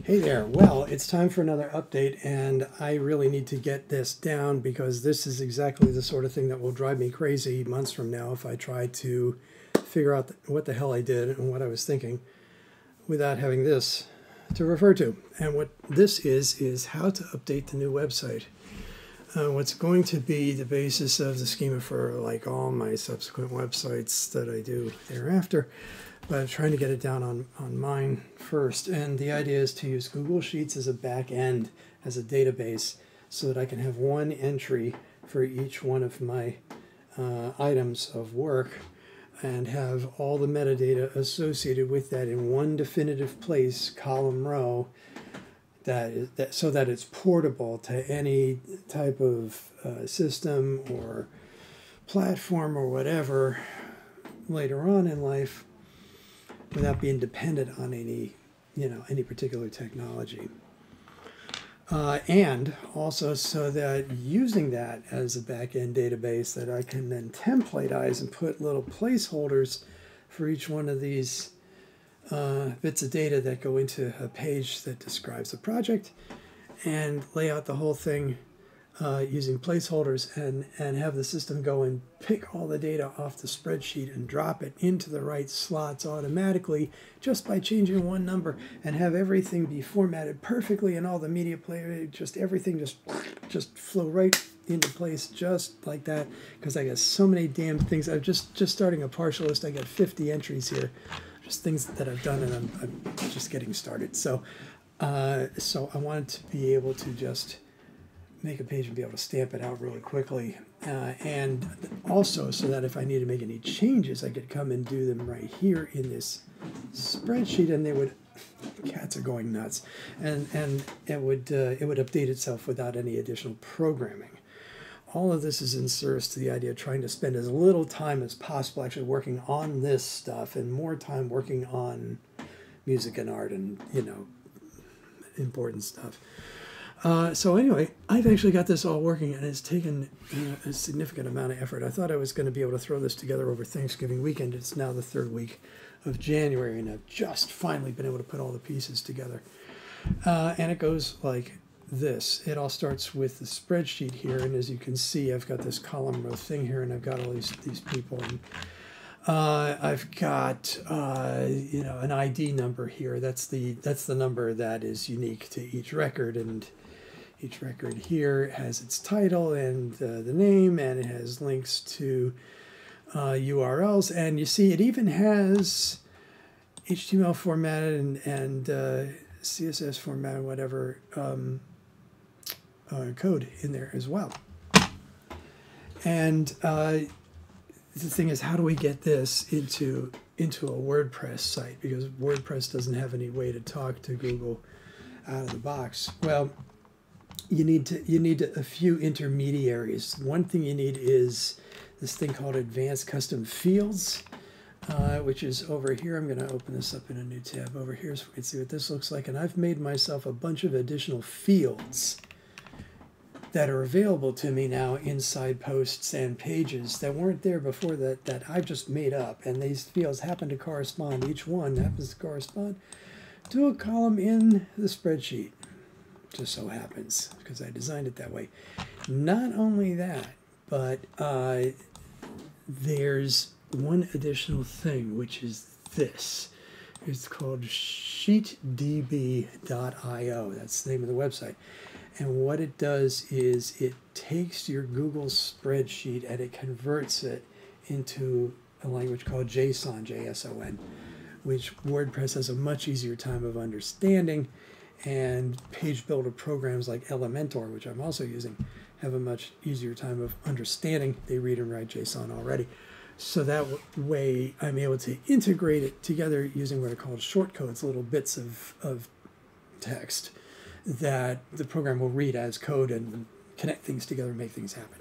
Hey there. Well, it's time for another update, and I really need to get this down because this is exactly the sort of thing that will drive me crazy months from now if I try to figure out what the hell I did and what I was thinking without having this to refer to. And what this is how to update the new website. What's going to be the basis of the schema for like all my subsequent websites that I do thereafter. But I'm trying to get it down on mine first. And the idea is to use Google Sheets as a back end, as a database, so that I can have one entry for each one of my items of work and have all the metadata associated with that in one definitive place, column row, so that it's portable to any type of system or platform or whatever later on in life, without being dependent on any particular technology. And also so that using that as a back-end database that I can then templatize and put little placeholders for each one of these bits of data that go into a page that describes the project, and lay out the whole thing using placeholders, and have the system go and pick all the data off the spreadsheet and drop it into the right slots automatically just by changing one number, and have everything be formatted perfectly and all the media player, just everything just flow right into place just like that, because I got so many damn things. I'm just starting a partial list. I got 50 entries here, just things that I've done, and I'm just getting started. So I wanted to be able to just make a page and be able to stamp it out really quickly, and also so that if I need to make any changes, I could come and do them right here in this spreadsheet, and they would, cats are going nuts, and it would update itself without any additional programming. All of this is in service to the idea of trying to spend as little time as possible actually working on this stuff, and more time working on music and art and important stuff. So anyway, I've actually got this all working, and it's taken a significant amount of effort. I thought I was going to be able to throw this together over Thanksgiving weekend. It's now the third week of January, and I've just finally been able to put all the pieces together. And it goes like this. It all starts with the spreadsheet here, and as you can see, I've got this column row thing here, and I've got all these people. And I've got an ID number here. That's the number that is unique to each record, and each record here has its title and the name, and it has links to URLs, and you see it even has HTML formatted and CSS formatted, whatever, code in there as well. And the thing is, how do we get this into a WordPress site? Because WordPress doesn't have any way to talk to Google out of the box. Well, you need a few intermediaries. One thing you need is this thing called Advanced Custom Fields, which is over here. I'm going to open this up in a new tab over here so we can see what this looks like. And I've made myself a bunch of additional fields that are available to me now inside posts and pages that weren't there before, that I've just made up. And these fields happen to correspond, each one happens to correspond to a column in the spreadsheet. Just so happens, because I designed it that way. Not only that, but there's one additional thing, which is this. It's called SheetDB.io. That's the name of the website. And what it does is it takes your Google spreadsheet and it converts it into a language called JSON, J-S-O-N, which WordPress has a much easier time of understanding, and page builder programs like Elementor, which I'm also using, have a much easier time of understanding. They read and write JSON already. So that way I'm able to integrate it together using what are called shortcodes, little bits of text that the program will read as code and connect things together and make things happen.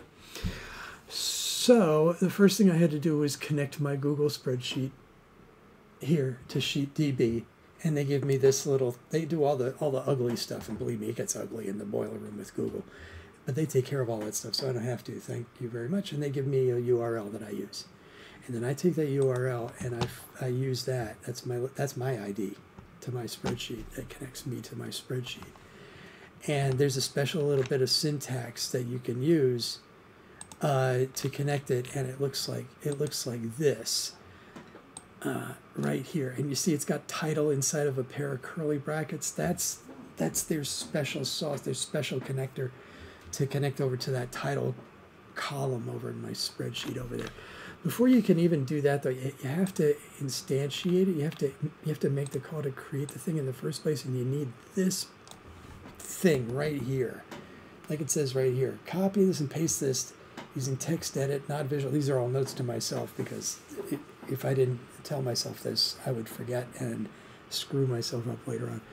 So the first thing I had to do was connect my Google spreadsheet here to SheetDB, and they give me this little, they do all the ugly stuff, and believe me, it gets ugly in the boiler room with Google, but they take care of all that stuff, so I don't have to. Thank you very much. And they give me a URL that I use, and then I take that URL and I use that. That's my ID. to my spreadsheet, that connects me to my spreadsheet. And there's a special little bit of syntax that you can use to connect it, and it looks like this right here. And you see it's got title inside of a pair of curly brackets. That's their special sauce, their special connector to connect over to that title column over in my spreadsheet over there. Before you can even do that, though, you have to instantiate it. You have to make the call to create the thing in the first place, and you need this thing right here, like it says right here. Copy this and paste this using text edit, not visual. These are all notes to myself, because if I didn't tell myself this, I would forget and screw myself up later on.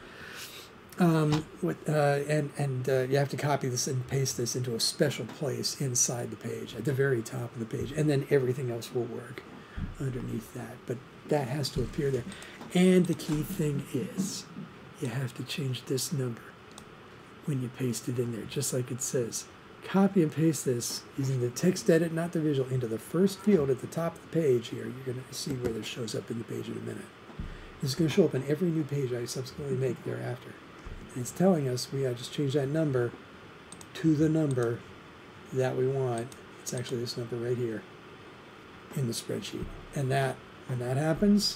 You have to copy this and paste this into a special place inside the page, at the very top of the page, and then everything else will work underneath that. But that has to appear there. And the key thing is, you have to change this number when you paste it in there, just like it says. Copy and paste this using the text edit, not the visual, into the first field at the top of the page here. You're going to see where this shows up in the page in a minute. This is going to show up in every new page I subsequently make thereafter. And it's telling us we got to just change that number to the number that we want. It's actually this number right here in the spreadsheet. And that, when that happens,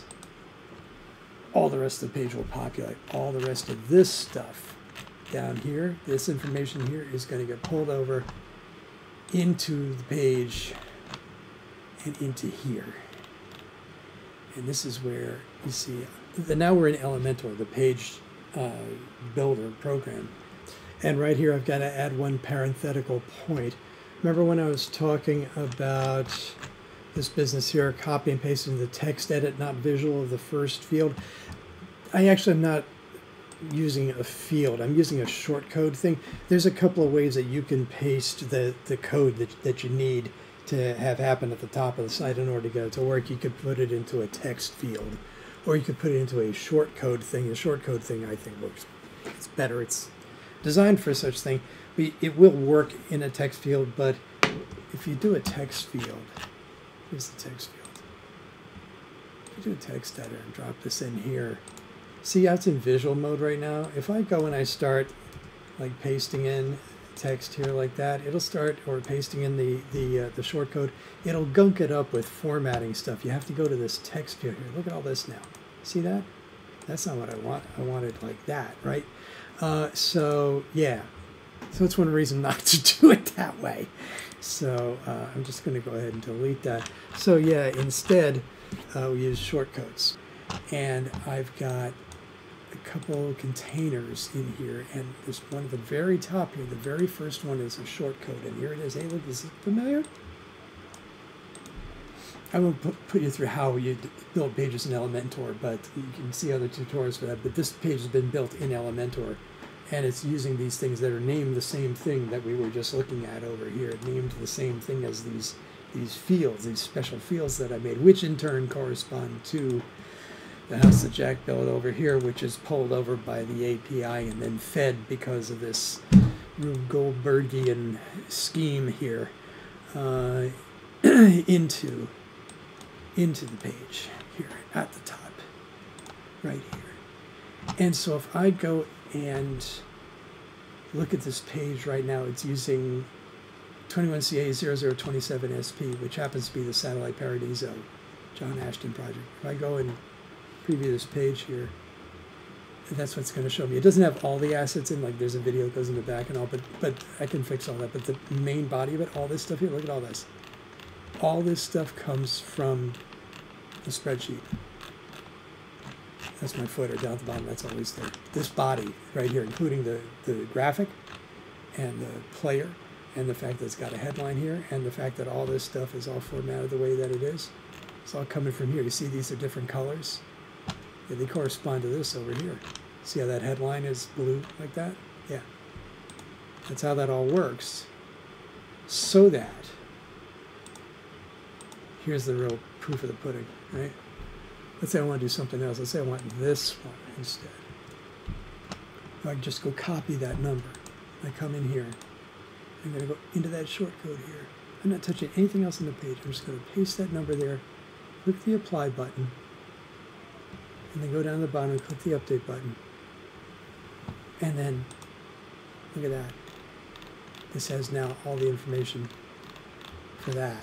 all the rest of the page will populate. All the rest of this stuff down here, this information here, is going to get pulled over into the page and into here. And this is where you see, now we're in Elementor, the page builder program. And right here I've got to add one parenthetical point. Remember when I was talking about this business here, copy and paste into the text edit, not visual, of the first field? I actually am not using a field. I'm using a short code thing. There's a couple of ways that you can paste the code that you need to have happen at the top of the site in order to get it to work. You could put it into a text field, or you could put it into a short code thing. The short code thing, I think, works. It's better. It's designed for such thing. It will work in a text field, but if you do a text field, here's the text field. If you do a text editor and drop this in here, see how it's in visual mode right now? If I go and I start like pasting in text here like that, it'll start, or pasting in the short code, it'll gunk it up with formatting stuff. You have to go to this text field here. Look at all this now. See that? That's not what I want. I want it like that, right? So yeah, so it's one reason not to do it that way. So I'm just going to go ahead and delete that. So yeah, instead we use shortcodes, and I've got a couple containers in here, and there's one at the very top here. The very first one is a shortcode, and here it is. Hey, look, is it familiar? I won't put you through how you build pages in Elementor, but you can see other tutorials for that. But this page has been built in Elementor, and it's using these things that are named the same thing that we were just looking at over here, named the same thing as these fields, these special fields that I made, which in turn correspond to the house that Jack built over here, which is pulled over by the API and then fed because of this Rube Goldbergian scheme here into the page here at the top, right here. And so if I go and look at this page right now, it's using 21CA0027SP, which happens to be the Satellite Paradiso John Ashton project. If I go and preview this page here, that's what's going to show me. It doesn't have all the assets in, like there's a video that goes in the back and all, but I can fix all that. But the main body of it, all this stuff here, look at all this. All this stuff comes from the spreadsheet. That's my footer down at the bottom, that's always there. This body right here, including the graphic and the player, and the fact that it's got a headline here, and the fact that all this stuff is all formatted the way that it is. It's all coming from here. You see these are different colors? Yeah, they correspond to this over here. See how that headline is blue like that? Yeah. That's how that all works. So that, here's the real proof of the pudding, right? Let's say I want to do something else. Let's say I want this one instead. I can just go copy that number. I come in here. I'm going to go into that shortcode here. I'm not touching anything else on the page. I'm just going to paste that number there, click the apply button, and then go down to the bottom and click the update button. And then, look at that. This has now all the information for that.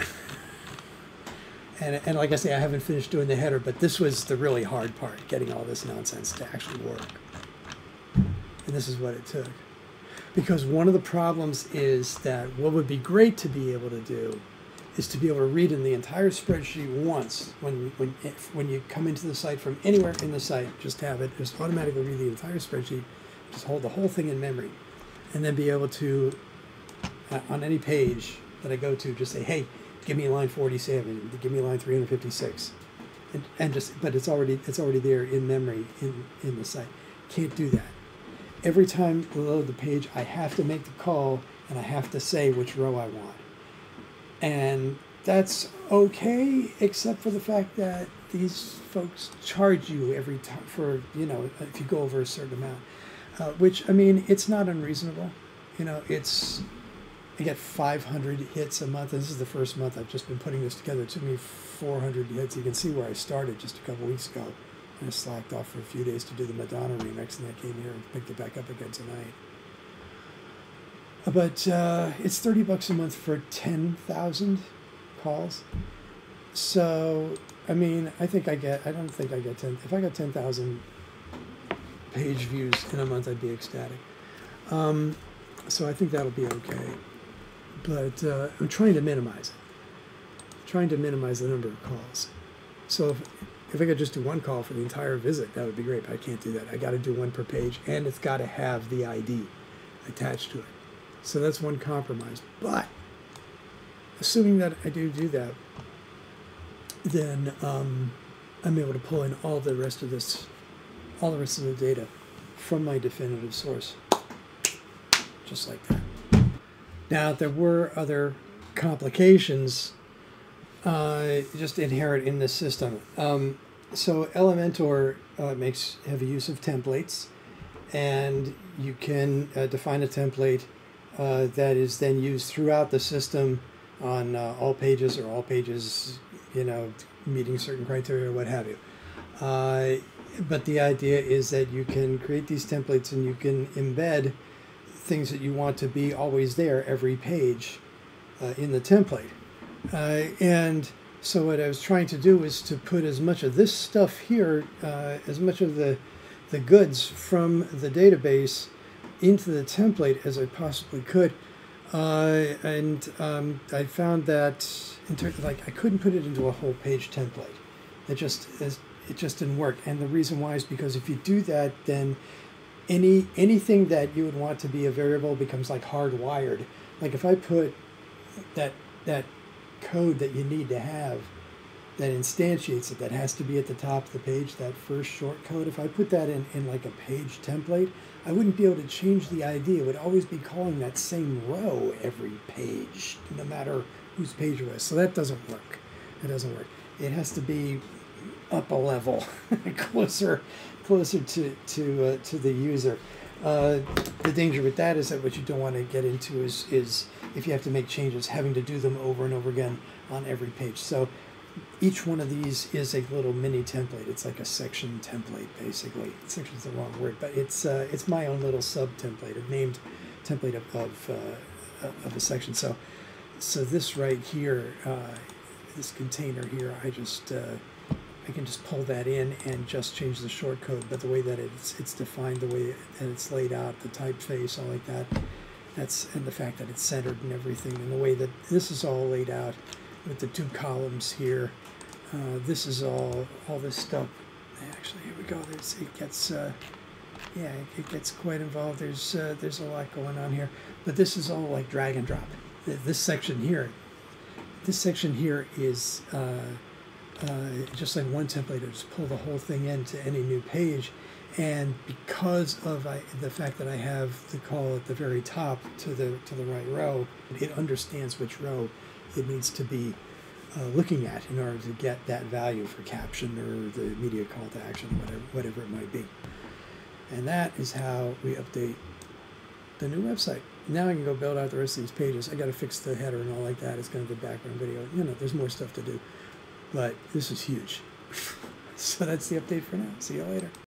And like I say, I haven't finished doing the header, but this was the really hard part, getting all this nonsense to actually work. And this is what it took. Because one of the problems is that what would be great to be able to do is to be able to read in the entire spreadsheet once. When you come into the site from anywhere in the site, just have it, just automatically read the entire spreadsheet, just hold the whole thing in memory, and then be able to, on any page that I go to, just say, hey, give me line 47, give me line 356, and just, but it's already there in memory in the site. Can't do that. Every time we load the page, I have to make the call and I have to say which row I want. And that's okay, except for the fact that these folks charge you every time for, you know, if you go over a certain amount, which, I mean, it's not unreasonable. You know, I get 500 hits a month. This is the first month I've just been putting this together. It took me 400 hits. You can see where I started just a couple weeks ago. I slacked off for a few days to do the Madonna remix, and I came here and picked it back up again tonight. But it's $30 a month for 10,000 calls. So, I mean, I don't think I get 10. If I got 10,000 page views in a month, I'd be ecstatic. So I think that'll be okay. But I'm trying to minimize it. Trying to minimize the number of calls. So if I could just do one call for the entire visit, that would be great, but I can't do that. I got to do one per page, and it's got to have the ID attached to it. So that's one compromise. But assuming that I do that, then I'm able to pull in all the rest of the data from my definitive source, just like that. Now, there were other complications just inherent in this system. So Elementor makes heavy use of templates, and you can define a template that is then used throughout the system on all pages, or all pages, you know, meeting certain criteria or what have you. But the idea is that you can create these templates and you can embed things that you want to be always there every page in the template. And so what I was trying to do is to put as much of this stuff here, as much of the goods from the database into the template as I possibly could. And I found that I couldn't put it into a whole page template. It just didn't work. And the reason why is because if you do that, then anything that you would want to be a variable becomes like hardwired. Like if I put that code that you need to have that instantiates it, that has to be at the top of the page, that first short code, if I put that in like a page template, I wouldn't be able to change the ID. It would always be calling that same row every page, no matter whose page it was. So that doesn't work. It doesn't work. It has to be up a level, closer to the user. The danger with that is that what you don't want to get into is if you have to make changes, having to do them over and over again on every page. So each one of these is a little mini template. It's like a section template, basically. Section's the wrong word, but it's my own little sub template, a named template of a section. So this right here, this container here, I can just pull that in and just change the short code, but the way that it's defined, the way that it's laid out, the typeface, all like that, and the fact that it's centered and everything, and the way that this is all laid out with the two columns here, this is all this stuff. Actually, here we go. It gets quite involved. There's a lot going on here, but this is all like drag and drop. This section here is just like one template. I just pull the whole thing into any new page, and because of the fact that I have the call at the very top to the right row, it understands which row it needs to be looking at in order to get that value for caption or the immediate call to action, whatever it might be. And that is how we update the new website. Now I can go build out the rest of these pages. I got to fix the header and all like that. It's going to be background video. You know, there's more stuff to do. But this is huge. So that's the update for now. See you later.